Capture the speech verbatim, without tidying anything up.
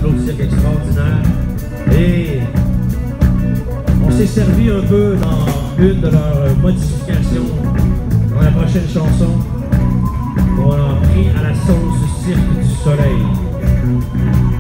tableau de cirque extraordinaire. Et on s'est servi un peu dans une de leurs modifications dans la prochaine chanson. On a pris à la sauce du cirque du soleil.